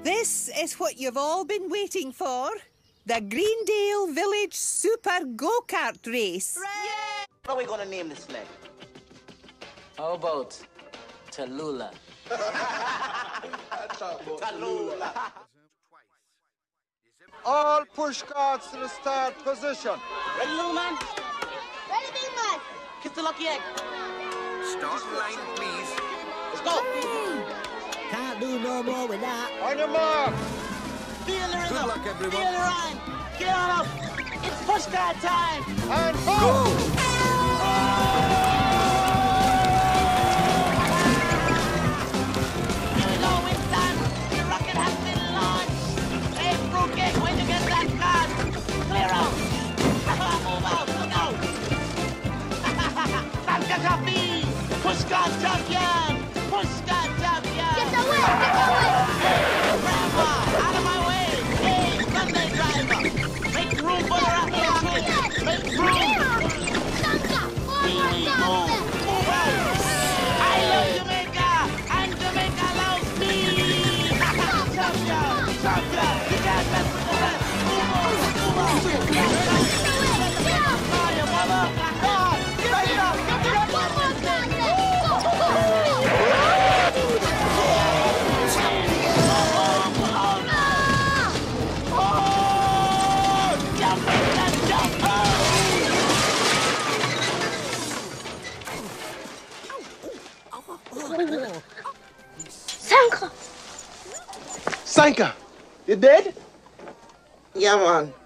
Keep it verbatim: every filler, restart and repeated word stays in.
This is what you've all been waiting for. The Greendale Village Super Go-Kart Race. Yay! What are we going to name this flag? How about Tallulah? Tallulah. All push carts to the start position. Ready, little man? Ready, big man. Kiss the lucky egg. Start line, please. Let's go. Can't do no more with that. On your mark. Feel the rhythm. Good luck, everyone. Feel the rhyme. Get on up. It's Pushcart time. And go. Here we go, Winston. The rocket has been launched. Hey, fruitcake, when you get that card, clear out. Move out. Look out. Sanka Caffee. Pushcart champion. Pushcart champion. Get away, get away. Grandpa, out of my way. Hey, Sunday driver. Make room for the rocket. Make room. Sanka, Move, forward, move out. I love Jamaica, and Jamaica loves me. Champion, champion, you can't mess with the best. Move on, move on. Oh, your mother. Go on, get it up, get it up. One more time, let's go, go. Oh, jump, let's jump. Sanka. Sanka, you dead? Yeah, man.